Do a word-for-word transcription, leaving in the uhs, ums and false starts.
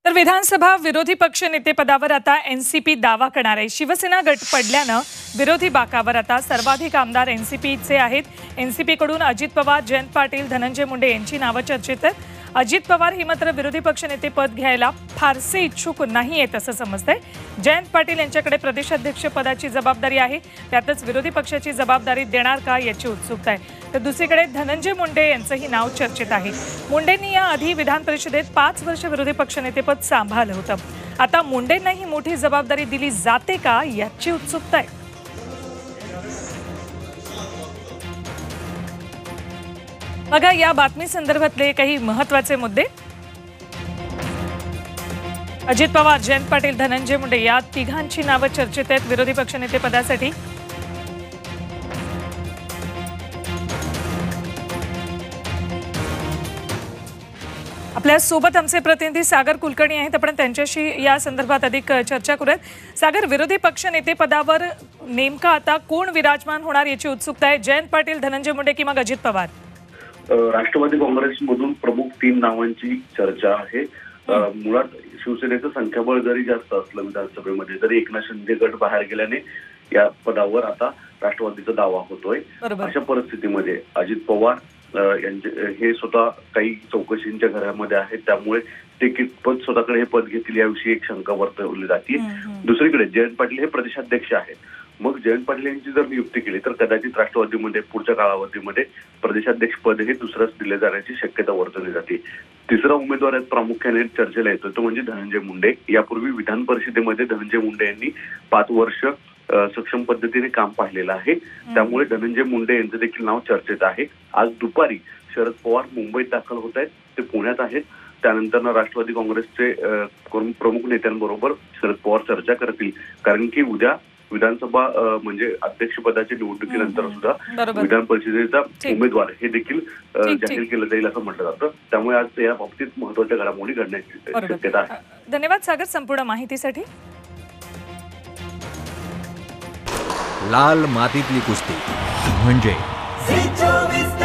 तर विधानसभा विरोधी पक्ष नेतेपदावर आता एनसीपी दावा करणार आहे। शिवसेना गट पडल्यानं विरोधी बाकावर आता सर्वाधिक आमदार एनसीपीचे आहेत। एनसीपीकडून अजित पवार, जयंत पाटील, धनंजय मुंडे यांची नावं चर्चेत आहेत। अजित पवार ही मात्र विरोधी पक्ष नेते पद घ्यायला फारसे इच्छुक नाही आहेत असं समजतंय। जयंत पाटील यांच्याकडे प्रदेशाध्यक्ष पदाची जबाबदारी आहे, त्यातच विरोधी पक्षाची जबाबदारी देणार का याची उत्सुकता आहे। तर दुसरीकडे धनंजय मुंडे यांचंही नाव चर्चेत आहे। मुंडेंनी या आधी विधान परिषदेत पाच वर्ष विरोधी पक्षनेतेपद सांभाळलं होतं। आता मुंडेंना ही मोठी जबाबदारी दिली जाते का याची उत्सुकता आहे। बघा या बातमी संदर्भातले काही महत्त्वाचे मुद्दे। अजित पवार, जयंत पाटील, धनंजय मुंडे या तिघांची नावं चर्चेत आहेत विरोधी पक्षनेते पदासाठी। आपल्या सोबत आमचे प्रतिनिधी सागर कुलकर्णी आहेत, आपण त्यांच्याशी या संदर्भात अधिक चर्चा करूयात। सागर, विरोधी पक्ष नेते पदावर नेमका आता कोण विराजमान होणार याची उत्सुकता आहे, जयंत पाटील, धनंजय मुंडे की मग अजित पवार? राष्ट्रवादी काँग्रेसमधून प्रमुख तीन नावांची चर्चा आहे। मुळात शिवसेनेचं संख्याबळ जरी जास्त असलं विधानसभेमध्ये, तरी एकनाथ शिंदे गट बाहेर गेल्याने या पदावर आता राष्ट्रवादीचा दावा होतोय। अशा परिस्थितीमध्ये अजित पवार यांचे हे स्वतः काही चौकशींच्या घरामध्ये आहेत, त्यामुळे ते कितपत स्वतःकडे हे पद घेतील याविषयी एक शंका वर्तवली जाते। दुसरीकडे जयंत पाटील हे प्रदेशाध्यक्ष आहेत, मग जयंत पाटील यांची जर नियुक्ती केली तर कदाचित राष्ट्रवादीमध्ये पुढच्या कालावधीमध्ये प्रदेशाध्यक्ष पद हे दुसऱ्याच दिले जाण्याची शक्यता वर्तवली जाते। तिसरा उमेदवार प्रामुख्याने चर्चेला येतो तो म्हणजे धनंजय मुंडे। यापूर्वी विधान परिषदेमध्ये धनंजय मुंडे यांनी पाच वर्ष सक्षम पद्धतीने काम पाहिलेलं आहे, त्यामुळे धनंजय मुंडे यांचं देखील नाव चर्चेत आहे। आज दुपारी शरद पवार मुंबईत दाखल होत आहेत, ते पुण्यात आहेत। त्यानंतर राष्ट्रवादी काँग्रेसचे प्रमुख नेत्यांबरोबर शरद पवार चर्चा करतील, कारण की उद्या विधानसभा म्हणजे अध्यक्षपदाच्या निवडणुकीनंतर सुद्धा विधान परिषदेचा उमेदवार हे देखील जाहीर केलं जाईल असं म्हटलं जातं। त्यामुळे आज या बाबतीत महत्त्वाच्या घडामोडी घडण्याची शक्यता आहे। धन्यवाद सागर संपूर्ण माहितीसाठी। लाल मातीतली कुस्ती म्हणजे